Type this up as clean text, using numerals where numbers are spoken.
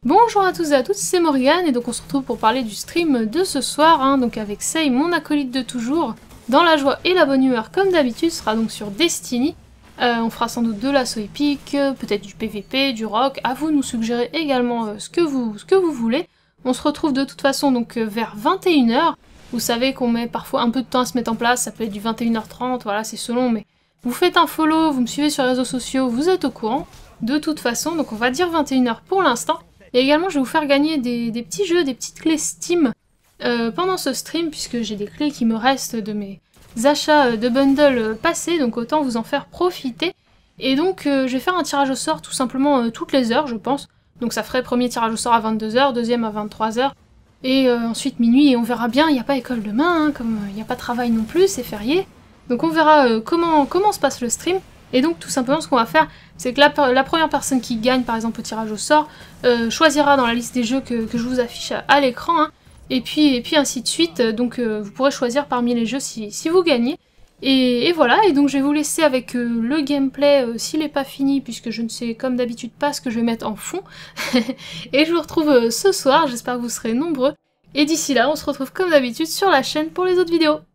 Bonjour à tous et à toutes, c'est Morgane et donc on se retrouve pour parler du stream de ce soir, donc avec Sei, mon acolyte de toujours, dans la joie et la bonne humeur comme d'habitude, sera donc sur Destiny. On fera sans doute de l'assaut épique, peut-être du PVP, du rock, à vous de nous suggérer également ce que vous voulez. On se retrouve de toute façon donc vers 21h, vous savez qu'on met parfois un peu de temps à se mettre en place, ça peut être du 21h30, voilà c'est selon, mais vous faites un follow, vous me suivez sur les réseaux sociaux, vous êtes au courant, de toute façon, donc on va dire 21h pour l'instant. Et également, je vais vous faire gagner des petits jeux, des petites clés Steam pendant ce stream, puisque j'ai des clés qui me restent de mes achats de bundles passés, donc autant vous en faire profiter. Et donc, je vais faire un tirage au sort tout simplement toutes les heures, je pense. Donc ça ferait premier tirage au sort à 22h, deuxième à 23h, et ensuite minuit, et on verra bien, il n'y a pas école demain, hein, comme il n'y a pas de travail non plus, c'est férié. Donc on verra comment se passe le stream. Et donc tout simplement ce qu'on va faire, c'est que la première personne qui gagne par exemple au tirage au sort choisira dans la liste des jeux que je vous affiche à l'écran, hein, et puis ainsi de suite, donc vous pourrez choisir parmi les jeux si vous gagnez. Et voilà, et donc je vais vous laisser avec le gameplay s'il n'est pas fini, puisque je ne sais comme d'habitude pas ce que je vais mettre en fond. Et je vous retrouve ce soir, j'espère que vous serez nombreux. Et d'ici là, on se retrouve comme d'habitude sur la chaîne pour les autres vidéos.